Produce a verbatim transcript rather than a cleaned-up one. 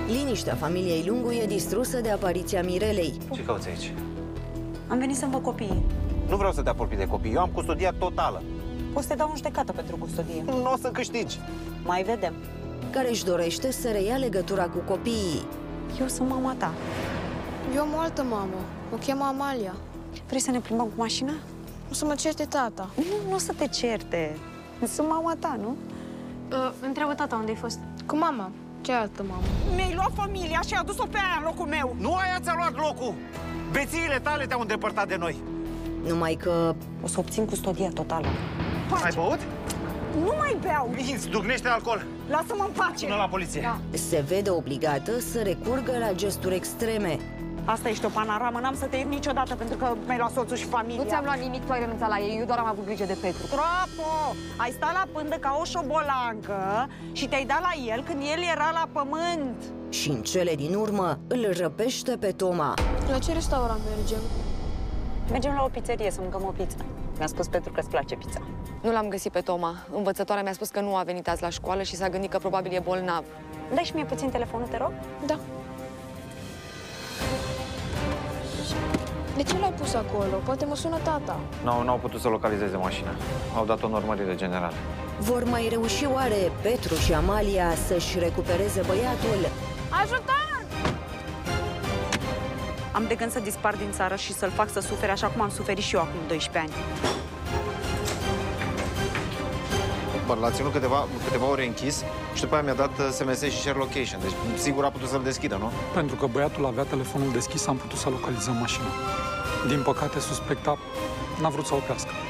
Liniștea familiei Lungu e distrusă de apariția Mirelei. Ce cauți aici? Am venit să-mi văd copiii. Nu vreau să te apropii de copii, eu am custodia totală. Poți să te dau în judecată pentru custodie. Nu o să câștigi. Mai vedem. Care își dorește să reia legătura cu copiii. Eu sunt mama ta. Eu am o altă mamă. O cheamă Amalia. Vrei să ne plimbăm cu mașina? O să mă certe tata. Nu, nu o să te certe. Sunt mama ta, nu? Uh, întreabă tata unde ai fost. Cu mama. Cealaltă mamă. Mi-ai luat familia și ai adus-o pe aia în locul meu. Nu aia ți-a luat locul! Bețiile tale te-au îndepărtat de noi. Numai că O să obțin custodia totală. Ai băut? Nu mai beau! Îți ducnește alcool. Lasă-mă în pace! Sună la poliție. Da. se vede obligată să recurgă la gesturi extreme. Asta ești o panoramă, n-am să te iert niciodată pentru că mi-ai luat soțul și familia. Nu ți-am luat nimic, tu ai renunțat la ei, eu doar am avut grijă de Petru. Tropo! Ai stat la pândă ca o șobolancă și te-ai dat la el când el era la pământ. Și în cele din urmă îl răpește pe Toma. La ce restaurant mergem? Mergem la o pizzerie să mâncăm o pizza. Mi-a spus Petru că îți place pizza. Nu l-am găsit pe Toma. Învățătoarea mi-a spus că nu a venit azi la școală și s-a gândit că probabil e bolnav. Dai și mie puțin telefonul, te rog? Da. De ce l-ai pus acolo? Poate mă sună tata. Nu, n-au putut să localizeze mașina. Au dat o urmărire generală. Vor mai reuși oare Petru și Amalia să-și recupereze băiatul? Ajutor! Am de gând să dispar din țară și să-l fac să sufere așa cum am suferit și eu acum doisprezece ani. Bă, l-a ținut câteva, câteva ore închis și după aia mi-a dat S M S și share location. Deci sigur a putut să-l deschidă, nu? Pentru că băiatul avea telefonul deschis, am putut să localizăm mașina. Din păcate, suspecta n-a vrut să oprească.